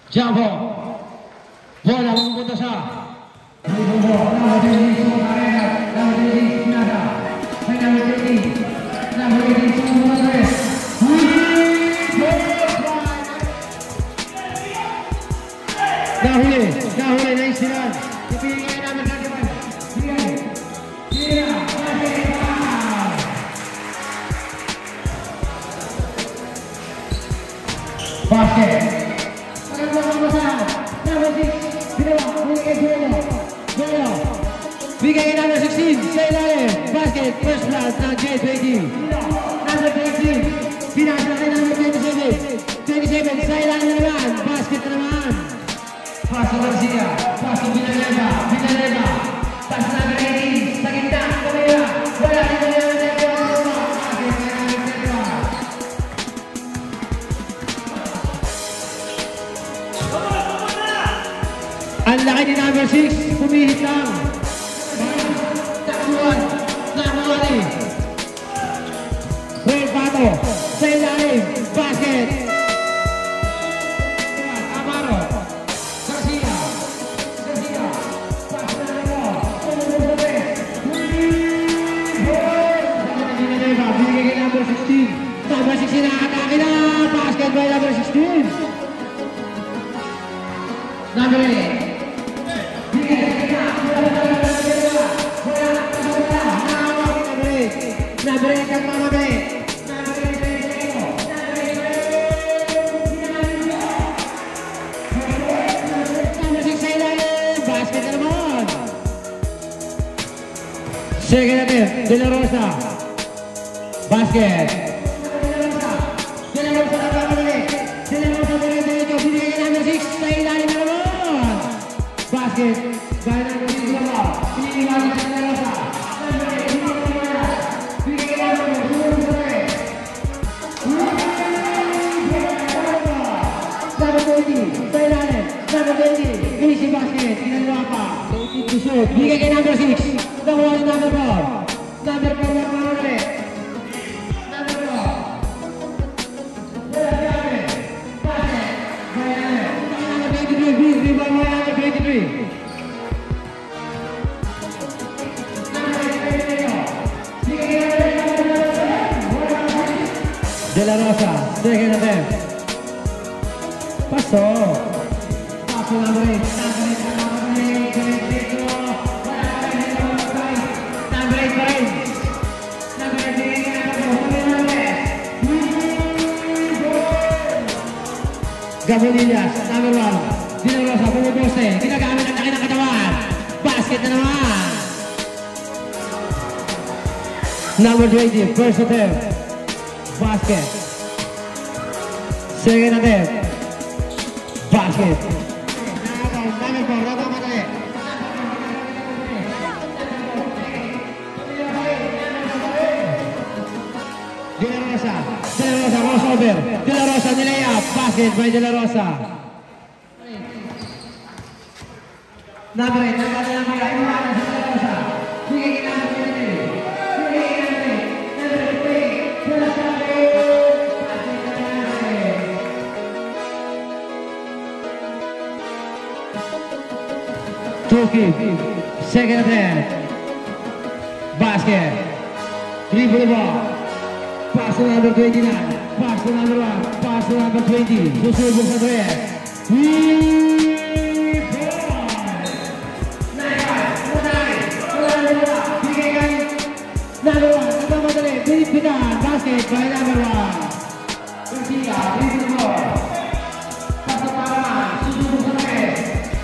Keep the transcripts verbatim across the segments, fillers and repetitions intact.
Jumbo. Bola memputus sa. Nahuli, nahuli na isinan. Ipinigay namin sa depan. Bigay. Tira. Basket. Bigay number sixteen, sa ilalim. Basket, first plus ng J twenty. Number twenty, pinasa kay number twenty-seven. twenty-seven, sa ilalim naman. Basket na naman. Pasok Garcia, pasok Villaleva, Villaleva. Pas number eighteen, sa gitna, kamera. Wala rin na naman sa ito. Basket na naman sa ito. Ang laki ni number six, pumihit lang. Takbuhan, nakuwari. Red Pato, sa ilalim, basket. Amaro, Garcia, Garcia, pasok na rin mo. Binigay kay number sixteen. Number sixteen nakatake na, basket by number sixteen. Number eight. Nabreak ang mga be. Number six sa ilalim. Basket na naman. Sige natin. De La Rosa. Basket. De La Rosa na pamali. De La Rosa na dito. Binigay ka number six sa ilalim na naman. Basket. Gaya number six na ba? Piniliwan ka sa De La Rosa. Easy basket, ginagawa pa. Bigay kay number six. Nakuha ni number four. Number four na pa ulit. Number four. Wala kami. Basket. Bayan. Number twenty-three. Rebound mo number twenty-three. Number twenty-three. Bigay kay number De La Rosa. Bigay natin. Paso. Paso number eight. Number eight. Number eight. Number eight pa rin. Number eight. Gabonillas. Number one. De La Rosa. Pumuposte. Ginagamit ang laki ng katawan. Basket na naman. Number twenty. First attempt. Basket. Second attempt. Basket. De La Rosa. De La Rosa crossover. De La Rosa nilayap. Basket by De La Rosa. Number eight. Number eight. Number eight. De La Rosa. Bigay ka number three. Bigay ka number eight. Number three. De La Rosa. Tuki, second attempt, basket, dribble the ball, pass to number twenty-nine, pass to number one, pass to number twenty, susunod sa tres, number one, nagmamadali, pinipitan, basket by number one, Garcia, dribble the ball, pass to number one, susunod sa tres,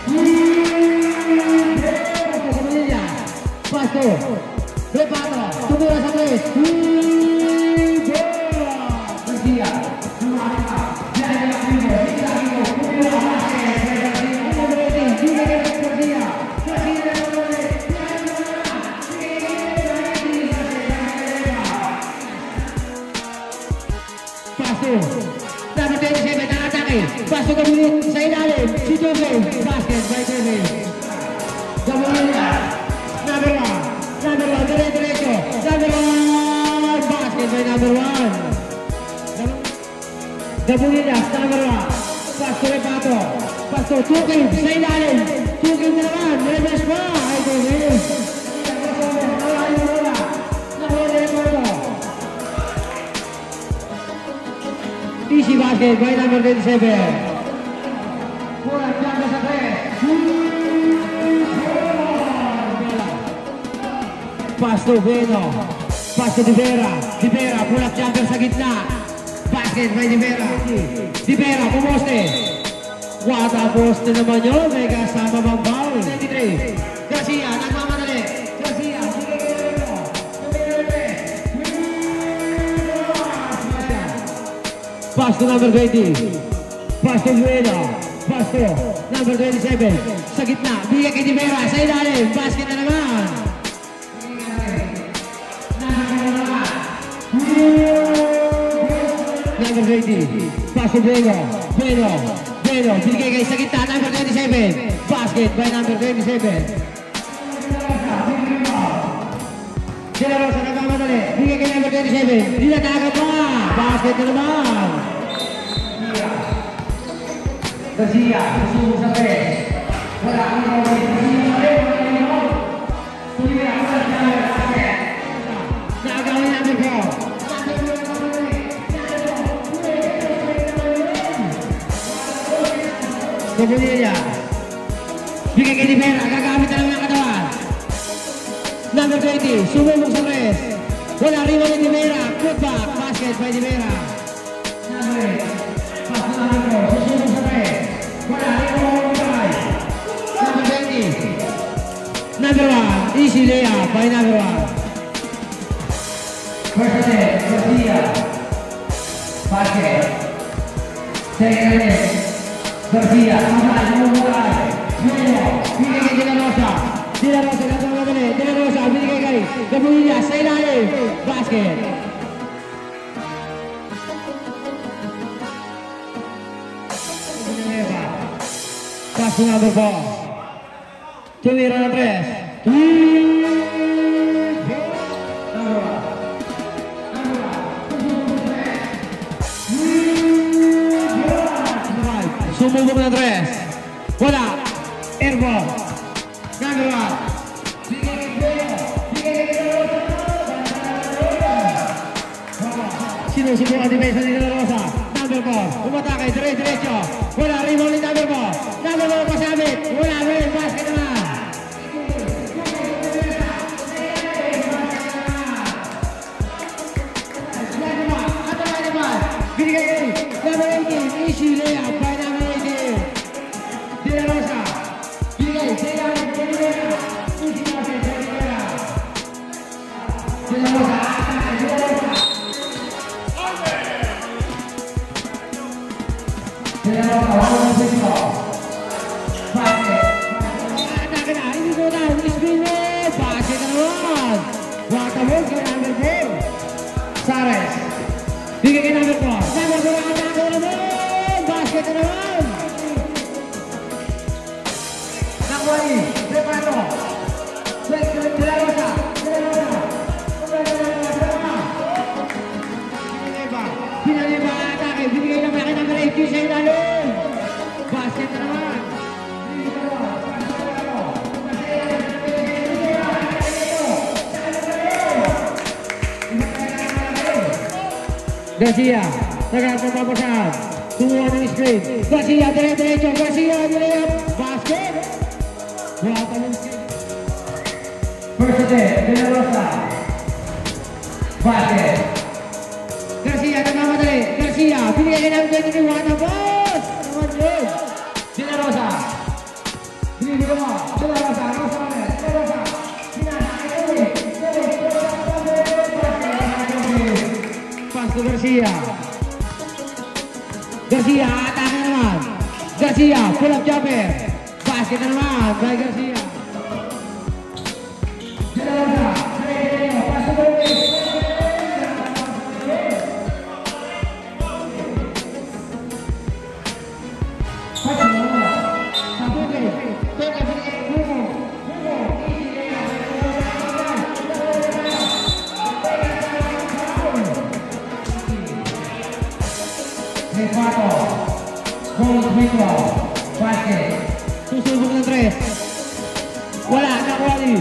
Pasto, Repato, tumira sa tres. Garcia, Lumaka, Jaya Lakribo, Isa Lakribo, tumira sa basket. Number eighteen, Junior Garcia. Garcia na naman. Pasto, number twenty-seven, nakatake. Pasto kabulit sa ilalim. Si Joseph, basket by Joseph. Gabulit. Number one, number one, dire-diretso, number one, basket by number one. Gabunillas, number one, pass to Repato. Pasto, tukin sa ilalim. Tukin na naman. Reverse pa. Ay, tukin. Easy basket by number twenty-seven. Bola jangka sa tres. Pasto Bueno. Pasto Di Vera. Di Vera, pull-up jumper sa gitna. Basket by Di Vera. Di Vera, pumoste. Wata poste naman yun. May kasama bang foul. twenty-three. Garcia, nagmamadali. Garcia, Pasto number twenty. Pasto Bueno. Pasto number twenty-seven. Sa gitna. Bigay kay Di Vera. Sa ilalim. Basket na naman. Number twenty. Pasto Bueno. Bueno. Bueno. Bigay kay sa gitna. Number twenty-seven. Basket by number twenty-seven. De La Rosa nagmamadali. Bigay kay number twenty-seven. Dinataga pa. Basket na naman. Garcia, susunod sa tres. Wala kang kawin. Tulira, wala siya ng basket. Nakagawin natin po. Kabunilya. Bigay kay Di Vera. Gagamit na lang ng katawan. Number twenty. Sumulong sa tres. Wala rin ni Di Vera. Put back. Basket by Di Vera. Number eight. Pass na lang po. Susunod sa tres. Wala rin ni five. Number twenty. Number one. Easy layup by number one. First set. Garcia. Basket. Second set. Garcia. Mamay. Mamay. Bueno. Bigay kay De La Rosa. De La Rosa. Nagmamadali. De La Rosa. Binigay kay Gabuilla. Sa ilalim. Basket. Pass number four. Tumira ng tres. Sumubok ng tres. Wala. Airball. Number one. Sinusubukan ang depensa ni De La Rosa. Number four. Umatake. Dire-diretso. Wala. Rebound ni number four. Number four pasabit. Wala rin. Basket naman. Binigay kay number eighteen. Easy layup by number eighteen. De La Rosa. Binigay. Sa ilalim. De La Rosa. Easy basket. De La Rosa. De La Rosa. De La Rosa. De La Rosa. Wala ng pwesto. Basket. Atake na. Hindi ko na. Screen mo. Basket na naman. Watabog kay number four. Sares. Bigay kay number four. Number four ang atake na naman. Basket na naman. Nakuha ni. Repato. De La Rosa. De La Rosa. Pinaliba ang atake. Binigay naman kay number eight. Sa ilalim. Basket na naman. Garcia, nagkakapapasan. Tumuha ng screen. Garcia, dire-diretso. Garcia, dire-diretso. Basket. Wala pa ng screen. First set, De La Rosa. Basket. Garcia, nagmamadali. Garcia, binigay kay number twenty-two. Wata boss. Naman yun. De La Rosa. Binigay mo. De La Rosa. Rosa. De La Rosa. Pasto Garcia. Garcia, atake naman. Garcia, pull up jumper. Basket na naman by Garcia. De La Rosa. Pasto Garcia. Repato. Gol Victor. basket. Susubok ng tres. Wala, nakuha ni.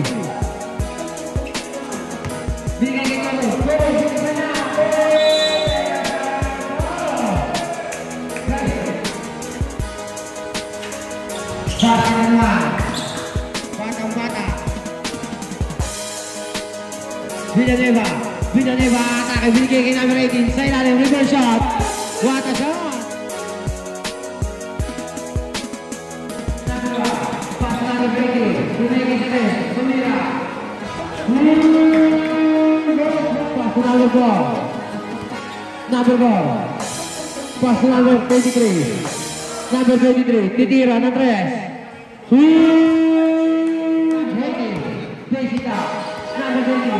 Bigay kayo kami. Basket na naman. Batang bata. Villanueva. Villanueva atake. Binigay kay number eighteen. Sa ilalim. Reverse shot. What a shot. Number four, number four, pas number twenty-three, number twenty-three, titira ng tres, sweet, heavy, Pesita, number twenty,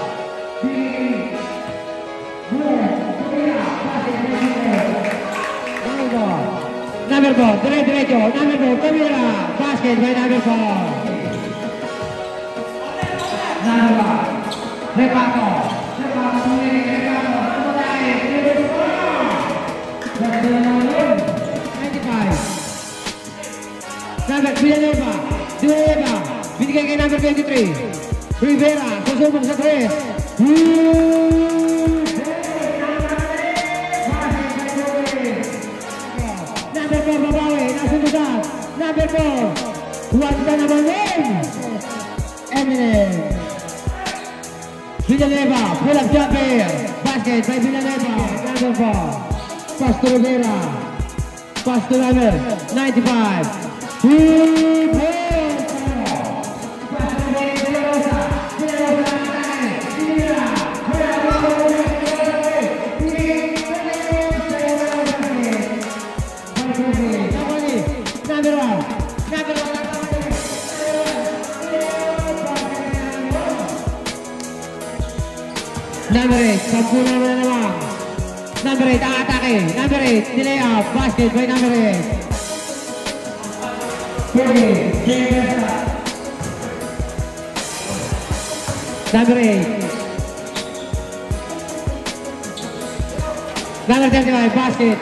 number four, dire diretso, number four, Camila, basket by number four, number one, Repato. ninety-five. Number Villanueva, Villanueva, binigay kay number twenty-three. Rivera, susubok sa tres. Number four, babawi, nasundutan. Number four, Wanda na bangin. Eminem. Villanueva, pull up jumper. Basket by Villanueva, number four. Pass to Rivera. Pass to number ninety-five. Three points. Pass to Villarosa. Villarosa. Villarosa. Number one. Number one. Number eight. Sampuna na naman. Number eight, ang atake. Number eight, delay up. Basket by number eight. Number eight. Number thirty-five, basket.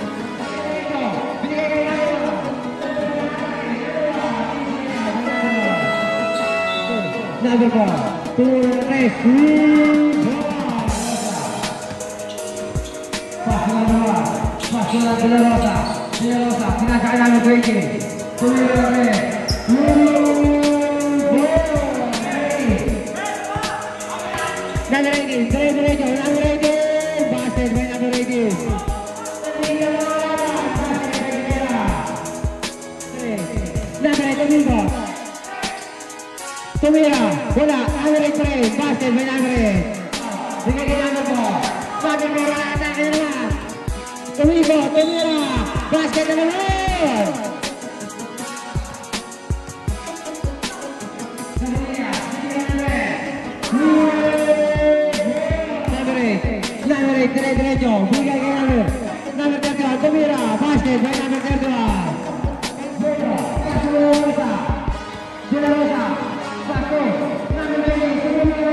Number four, two, three, Pasula Villarosa, Villarosa, pinakain namin twenty. Tumira number eighteen, dire-diretso, number eighteen, basket by number eighteen. Number eight, Domingo. Tumira, wala, number eight pa rin, basket by number eight. Bigay kay number four, number four, atake na naman. Domingo, Tumira, basket na naman! Number eight, number eight, dire-diretso, bigay kay number, number thirty-one, Tumira, basket by number thirty-one. Villarosa, Villarosa, basket, number eight, Tumira,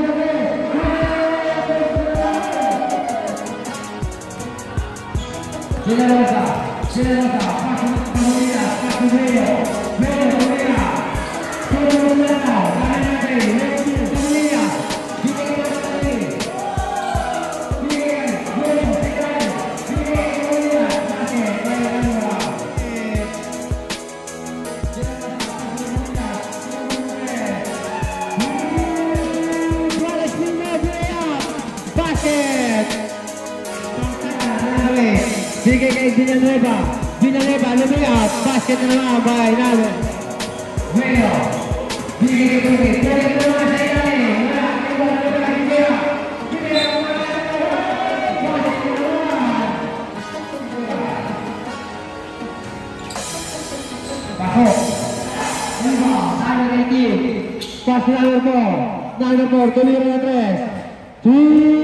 Villarosa, Villarosa, passo Camila, passo Veio, Veio, Camila, todo mundo legal, Camila, Camila, Camila, Bigay kay Villanueva, Villanueva, lumiyat, basket na naman by Nalo. Bueno, bigay kay Tugit, Tugit na naman sa ilalim, wala, wala, wala, Rivera, Rivera, wala, basket na naman. Pasok, lima, number eighteen, pass number four, number four, tumira na tres, two,